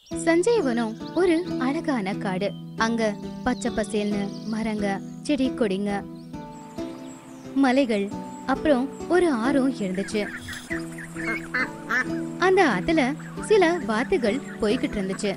சஞ்சயவனம் ஒரு அழகான காடு. அங்க பச்சை பசேல்னு மரங்க, செடி கொடிங்க, மலைகள், அப்புறம் ஒரு ஆறும் இருந்துச்சு. அந்த ஆத்துல சில வாத்துகள் போய்கிட்டு இருந்துச்சு.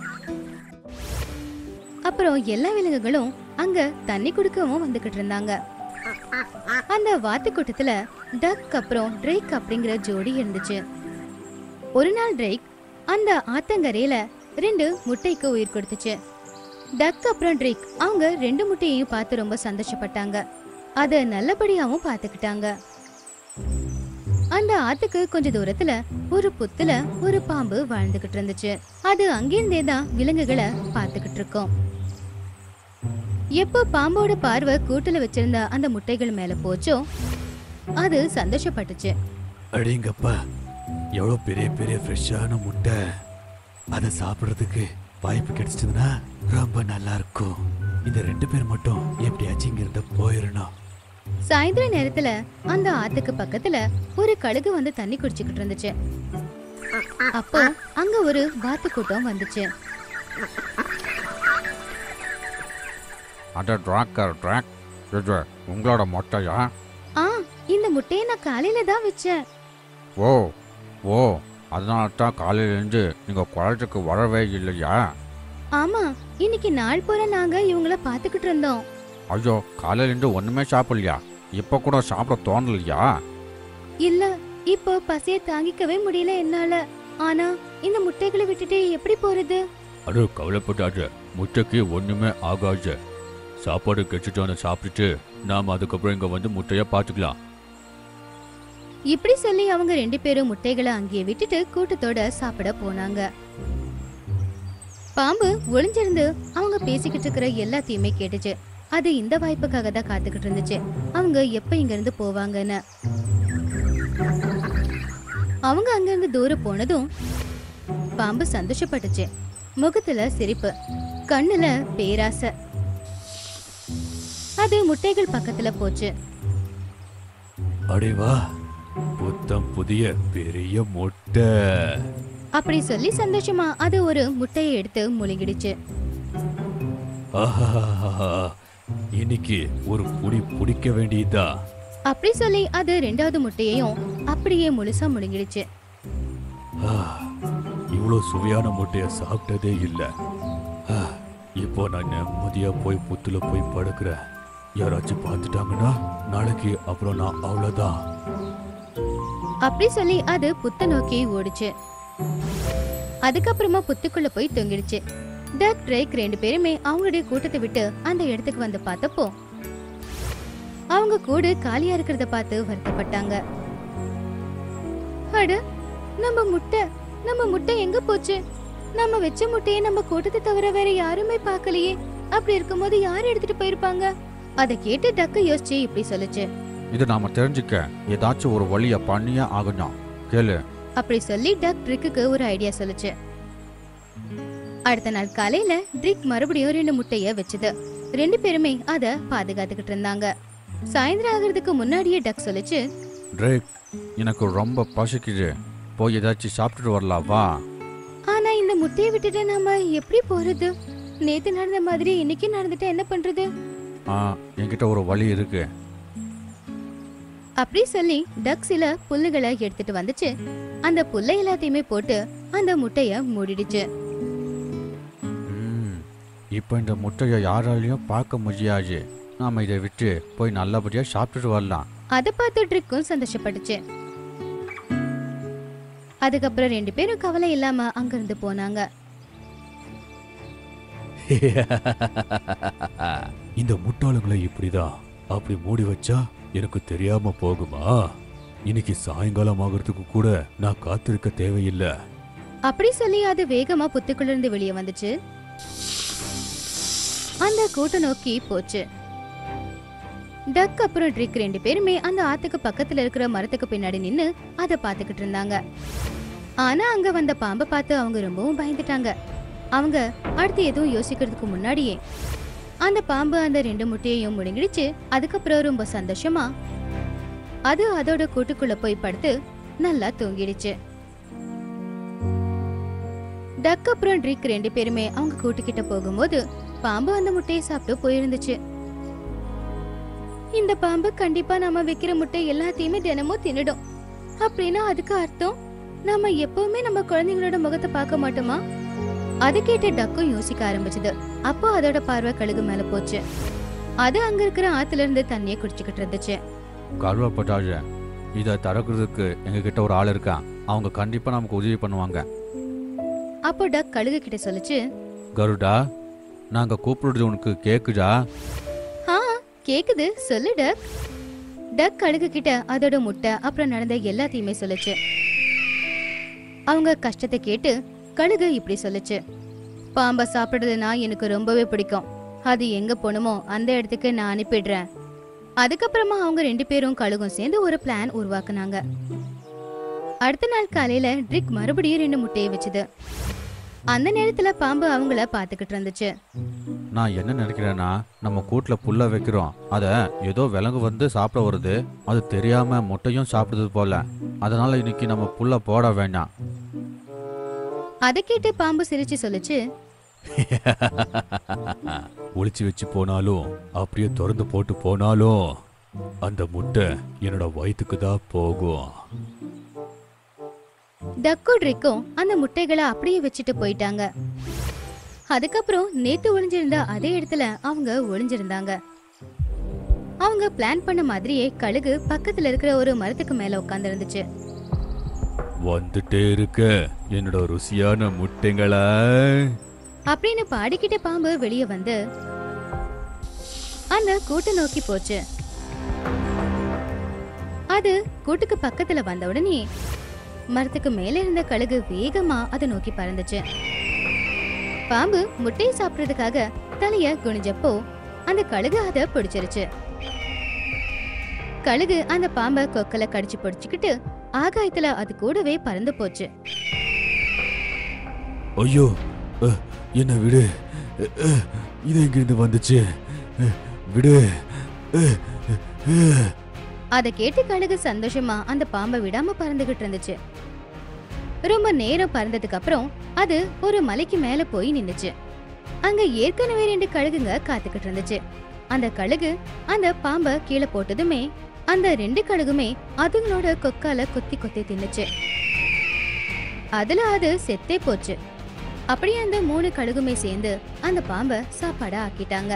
அப்புறம் எல்லா விலங்குகளும் அங்க தண்ணி குடிக்கவும் வந்துகிட்டு இருந்தாங்க. அந்த வாத்து கூட்டத்துல டக் அப்புறம் ட்ரேக் அப்படிங்கிற ஜோடி இருந்துச்சு. ஒரு நாள் ட்ரேக் அந்த ஆத்தங்கரையில 2 முட்டைக்கு உயிர் கொடுத்துச்சு. டக் அப்புறம் ட்ரேக் அவங்க 2 முட்டையையும் பார்த்து ரொம்ப சந்தோஷப்பட்டாங்க. அத நல்லபடியாவும் பாத்துக்கிட்டாங்க. அந்த ஆத்துக்கு கொஞ்ச தூரத்துல ஒரு புத்துல ஒரு பாம்பு வாழ்ந்துகிட்டு இருந்துச்சு. அது அங்கிருந்தே தான் விலங்குகளை பாத்துக்கிட்டு இருக்கும். எப்போ பாம்போட பார்வை கூட்டுல வச்சிருந்த அந்த முட்டைகள் மேல போச்சோ அது சந்தோஷப்பட்டுச்சு. அடிங்கப்பா, எவ்வளவு பெரிய பெரிய ஃப்ரெஷ்ஷான முட்டை. அதை சாப்பிடுறதுக்கு வாய்ப்பு கிடைச்சதுன்னா ரொம்ப நல்லா இருக்கும். இந்த 2 பேர் மட்டும் எப்படியாச்சும் இங்க இருந்து போயிடணும். சாயந்தர நேரத்துல அந்த ஆத்துக்கு பக்கத்துல ஒரு கழுகு வந்து தண்ணி குடிச்சுக்கிட்டு இருந்துச்சு. அப்போ அங்க ஒரு வாத்து கூட்டம் வந்துச்சு. அட டிராக்கர் டிராக், இது உங்களோட மொட்டையா? இந்த முட்டையை நான் காலையில தான் வச்சேன். ஓ ஓ, அதனால தான் காலையிலேருந்து நீங்க குளத்துக்கு வரவே இல்லையா? ஆமா, இன்னைக்கு நாள் பூரா நாங்க இவங்கள பாத்துக்கிட்டு இருந்தோம். ஐயோ, காலையிலேருந்து ஒண்ணுமே சாப்பிடலையா? இப்ப கூட சாப்பிட தோணலையா? இல்ல, இப்போ பசிய தாங்கிக்கவே முடியல என்னால. ஆனா இந்த முட்டைகளை விட்டுட்டு எப்படி போறது? அட கவலைப்பட்டாச்சு, முட்டைக்கு ஒண்ணுமே ஆகாது. சாப்பாடு கெட்டுட்டோன்னு சாப்பிட்டுட்டு நாம அதுக்கப்புறம் இங்க வந்து முட்டைய பாத்துக்கலாம். இப்படி சொல்லி அவங்க 2 பேரும் முட்டைகளை அங்கேயே விட்டுட்டு கூட்டத்தோட சாப்பிட போனாங்க. பாம்பு ஒளிஞ்சிருந்து அவங்க பேசிக்கிட்டு இருக்கிற எல்லாத்தையுமே கேட்டுச்சு. அது இந்த வாய்ப்புக்காக தான் காத்துக்கிட்டு இருந்துச்சு, அவங்க எப்ப இங்க இருந்து போவாங்கன்னு. அவங்க அங்கிருந்து தூரம் போனதும் பாம்பு சந்தோஷப்பட்டுச்சு. முகத்துல சிரிப்பு, கண்ணுல பேராசை. அது முட்டைகள் பக்கத்துல போச்சு. அடேவா, புத்தம் புதிய பெரிய முட்டை. அப்படி சொல்லி சந்தோஷமா அது ஒரு முட்டையை எடுத்து முழுங்கிடுச்சு. இன்னைக்கு ஒரு புடி பிடிக்க வேண்டியதா. அப்படி சொல்லி அது 2வது முட்டையையும் அப்படியே முழுசா முழுங்கிடுச்சு. இவ்வளவு சுவையான முட்டைய சாப்பிட்டதே இல்ல. இப்போ நான் நிம்மதியா போய் புத்துல போய் படுக்கிறேன். யாராச்சும் பார்த்துட்டாங்கன்னா நாளைக்கு அப்புறம் நான் அவ்வளவுதான். அப்படி சொல்லி அது புத்த நோக்கி ஓடிச்சு. அதுக்கப்புறமா புத்துக்குள்ள போய் தொங்கிடுச்சு. டக் ட்ரேக் 2 பேருமே அவங்களுடைய கூட்டத்தை விட்டு அந்த இடத்துக்கு வந்து பார்த்தப்போ அவங்க கூடு காலியா இருக்கிறத பார்த்து வருத்தப்பட்டாங்க. அட, நம்ம முட்டை எங்க போச்சு? நம்ம வச்ச முட்டையை நம்ம கூட்டத்தை தவிர வேற யாருமே பார்க்கலையே. அப்படி இருக்கும்போது யார் எடுத்துட்டு போயிருப்பாங்க? அதை கேட்டு டக்கு யோசிச்சு இப்படி சொல்லுச்சு. இது நாம தெரிஞ்சுக்க ஏதாச்சும் ஒரு வழிய பண்ணியே ஆகணும், கேளு. அப்படி சொல்லி டக் ட்ரிக்கு ஒரு ஐடியா சொல்லுச்சு. அடுத்த நாள் காலையில ட்ரிக் மறுபடியும் 2 முட்டைய வச்சுது. 2 பேருமே அத பாதுகாத்துக்கிட்டு இருந்தாங்க. சாயந்தரம் ஆகிறதுக்கு முன்னாடியே டக் சொல்லுச்சு. ட்ரேக், எனக்கு ரொம்ப பசிக்குது, போய் ஏதாச்சும் சாப்பிட்டுட்டு வரலாம் வா. ஆனா இந்த முட்டையை விட்டுட்டு நாம எப்படி போறது? நேத்து நடந்த மாதிரி இன்னைக்கு நடந்துட்டா என்ன பண்றது? என்கிட்ட ஒரு வழி இருக்கு. அப்படி சொல்லி டக் சில புல்லுகளை எடுத்துட்டு வந்துச்சு. அந்த புல்லை எல்லாத்தையுமே போட்டு அந்த முட்டைய மூடிடுச்சு. இப்ப இந்த முட்டைய யாராலையும் பார்க்க முடியாது. நாம இதை விட்டு போய் நல்லபடியா சாப்பிட்டுட்டு வரலாம். அதை பார்த்து ட்ரிக்கும் சந்தோஷப்பட்டுச்சு. அதுக்கப்புறம் 2 பேரும் கவலை இல்லாம அங்கிருந்து போனாங்க. இந்த முட்டாளுங்களை இப்படிதான் அப்படி மூடி வச்சா எனக்கு தெரியாம போகுமா? இன்னைக்கு சாயங்காலம் ஆகிறதுக்கு கூட நான் காத்திருக்க தேவையில்லை. அப்படி சொல்லி அது வேகமா புத்துக்குள்ள இருந்து வெளியே வந்துச்சு. அந்த கூட்ட நோக்கி போச்சு. டக் அப்புறம் ட்ரிக் 2 பேருமே அந்த ஆத்துக்கு பக்கத்துல இருக்கிற மரத்துக்கு பின்னாடி நின்னு அதை பாத்துக்கிட்டு இருந்தாங்க. ஆனா அங்க வந்த பாம்பை பார்த்து அவங்க ரொம்பவும் பயந்துட்டாங்க. அவங்க அடுத்து எதுவும் யோசிக்கிறதுக்கு முன்னாடியே அந்த பாம்பு அந்த 2 முட்டையையும் முழுங்கிடுச்சு. அதுக்கப்புறம் ரொம்ப சந்தோஷமா அது அதோட கூட்டுக்குள்ள போய் படுத்து நல்லா தூங்கிடுச்சு. டக் அப்புறம் ட்ரிக் 2 பேருமே அவங்க கூட்டுக்கிட்ட போகும்போது பாம்பு அந்த முட்டையை சாப்பிட்டு போயிருந்துச்சு. இந்த பாம்பு கண்டிப்பா நம்ம வைக்கிற முட்டை எல்லாத்தையுமே தினமும் தின்னுடும். அப்படின்னா அதுக்கு அர்த்தம் நம்ம எப்பவுமே நம்ம குழந்தைங்களோட முகத்தை பார்க்க மாட்டோமா? அதை கேட்டு டக்கும் யோசிக்க ஆரம்பிச்சது. அப்போ அதோட பார்வை கழுகு மேல போச்சு. அது அங்க இருக்கிற ஆத்துல இருந்து தண்ணியை குடிச்சுக்கிட்டு இருந்துச்சு. கருவப்பட்டாஜ, இதை திறக்கிறதுக்கு எங்ககிட்ட ஒரு ஆள் இருக்கான். அவங்க கண்டிப்பா நமக்கு உதவி பண்ணுவாங்க. அப்போ டக் கழுகு கிட்ட சொல்லுச்சு, கருடா, நாங்க கூப்பிடுறது உனக்கு கேக்குதா? ஆ கேக்குது, சொல்லு டக். டக் கழுகு கிட்ட அதோட முட்டை அப்புறம் நடந்த எல்லாத்தையுமே சொல்லுச்சு. அவங்க கஷ்டத்தை கேட்டு கழுகு இப்படி சொல்லுச்சு, பாம்பை சாப்பிடுறதுனா எனக்கு ரொம்பவே பிடிக்கும். அது எங்க போணுமோ அந்த இடத்துக்கு நான் அனுப்பிடுறேன். அதுக்கப்புறமா அவங்க 2 பேரும் கழுகும் சேர்ந்து ஒரு பிளான் உருவாக்குனாங்க. அடுத்த நாள் காலையில ட்ரிக் மறுபடியும் 2 முட்டையை வச்சுது. அந்த நேரத்துல பாம்பு அவங்கள பாத்துக்கிட்டு இருந்துச்சு. நான் என்ன நினைக்கிறேன்னா, நம்ம கூட்டுல புல்ல வைக்கிறோம், அத ஏதோ விலங்கு வந்து சாப்பிட வருது, அது தெரியாம முட்டையும் சாப்பிடுறது போல. அதனால இன்னைக்கு நம்ம புல்ல போட வேண்டாம். அதை கேட்டு பாம்பு சிரிச்சு சொல்லுச்சு, ஒளிச்சு வச்சு போனாலும் அப்படியே திறந்து போட்டு போனாலும் அந்த முட்டை என்னோட வயிற்றுக்கு தான் போகும். டக்கும் ட்ரிக்கும் அந்த முட்டைகளை அப்படியே வச்சுட்டு போயிட்டாங்க. அதுக்கப்புறம் நேத்து ஒளிஞ்சிருந்த அதே இடத்துல அவங்க ஒளிஞ்சிருந்தாங்க. அவங்க பிளான் பண்ண மாதிரியே கழுகு பக்கத்துல இருக்கிற ஒரு மரத்துக்கு மேல உட்கார்ந்து இருந்துச்சு. வந்துட்டே இருக்க என்னோட ருசியான முட்டைங்களா அப்படின்னு பாடிக்கிட்ட பாம்பு வெளியே வந்து அந்த கூட்டை நோக்கி போச்சு. அது கூட்டுக்கு பக்கத்துல வந்த உடனே மரத்துக்கு மேல இருந்த கழுகு வேகமா அதை நோக்கி பறந்துச்சு. பாம்பு முட்டையை சாப்பிடுறதுக்காக தலைய குனிஞ்சப்போ அந்த கழுகு அதை பிடிச்சிருச்சு. கழுகு அந்த பாம்பை கொக்கல கடிச்சு பிடிச்சுக்கிட்டு ஆகாயத்துல அது கூடவே பறந்து போச்சு. ஐயோ, என்ன விடு, இது எங்கிருந்து வந்துச்சு, விடு. அதை கேட்டு கழுகு சந்தோஷமா அந்த பாம்பை விடாம பறந்துகிட்டு இருந்துச்சு. ரொம்ப நேரம் பறந்ததுக்கு அப்புறம் அது ஒரு மலைக்கு மேல போய் நின்னுச்சு. அங்க ஏற்கனவே 2 கழுகுங்க காத்துக்கிட்டு இருந்துச்சு. அந்த கழுகு அந்த பாம்பை கீழே போட்டதுமே அந்த 2 கழுகுமே அதுங்களோட கொக்கால கொத்தி கொத்தி தின்னுச்சு. அதுல அது செத்தே போச்சு. அப்படியே அந்த 3 கழுகுமே சேர்ந்து அந்த பாம்பை சாப்பாடா ஆக்கிட்டாங்க.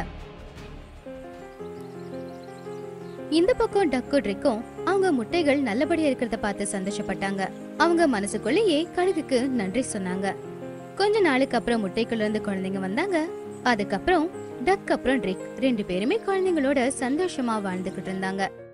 இந்த பக்கம் டக்கு ட்ரிக்கும் அவங்க முட்டைகள் நல்லபடியா இருக்கிறத பார்த்து சந்தோஷப்பட்டாங்க. அவங்க மனசுக்குள்ளேயே கழுகுக்கு நன்றி சொன்னாங்க. கொஞ்ச நாளுக்கு அப்புறம் முட்டைக்குள்ள இருந்து குழந்தைங்க வந்தாங்க. அதுக்கப்புறம் டக் அப்புறம் ட்ரிக் 2 பேருமே குழந்தைங்களோட சந்தோஷமா வாழ்ந்துகிட்டு இருந்தாங்க.